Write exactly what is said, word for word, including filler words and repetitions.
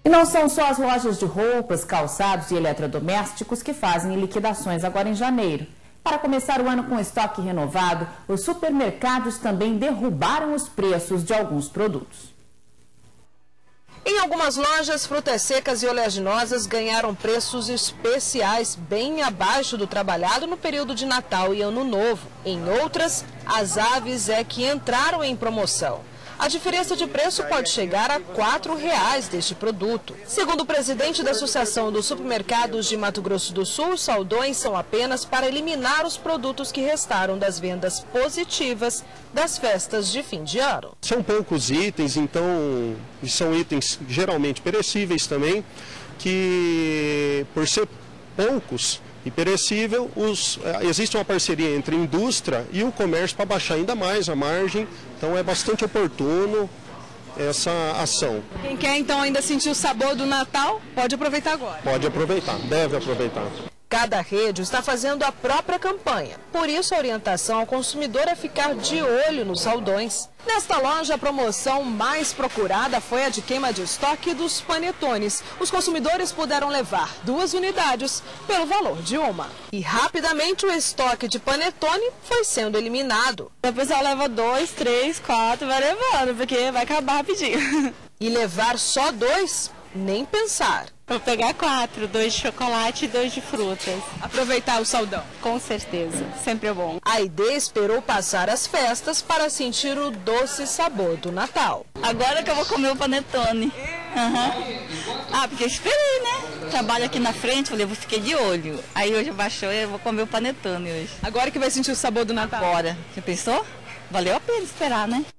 E não são só as lojas de roupas, calçados e eletrodomésticos que fazem liquidações agora em janeiro. Para começar o ano com estoque renovado, os supermercados também derrubaram os preços de alguns produtos. Em algumas lojas, frutas secas e oleaginosas ganharam preços especiais bem abaixo do trabalhado no período de Natal e Ano Novo. Em outras, as aves é que entraram em promoção. A diferença de preço pode chegar a quatro reais deste produto. Segundo o presidente da Associação dos Supermercados de Mato Grosso do Sul, os saldões são apenas para eliminar os produtos que restaram das vendas positivas das festas de fim de ano. São poucos itens, então são itens geralmente perecíveis também, que por ser poucos e perecível, os, existe uma parceria entre a indústria e o comércio para baixar ainda mais a margem, então é bastante oportuno essa ação. Quem quer então ainda sentir o sabor do Natal, pode aproveitar agora. Pode aproveitar, deve aproveitar. Cada rede está fazendo a própria campanha, por isso a orientação ao consumidor é ficar de olho nos saldões. Nesta loja, a promoção mais procurada foi a de queima de estoque dos panetones. Os consumidores puderam levar duas unidades pelo valor de uma. E rapidamente o estoque de panetone foi sendo eliminado. O pessoal leva dois, três, quatro, vai levando, porque vai acabar rapidinho. E levar só dois? Nem pensar. Vou pegar quatro, dois de chocolate e dois de frutas. Aproveitar o saldão. Com certeza, sempre é bom. A Aide esperou passar as festas para sentir o doce sabor do Natal. Agora que eu vou comer o panetone. Uhum. Ah, porque eu esperei, né? Trabalho aqui na frente, falei, eu fiquei de olho. Aí hoje baixou e eu vou comer o panetone hoje. Agora que vai sentir o sabor do Natal. Agora. Você pensou? Valeu a pena esperar, né?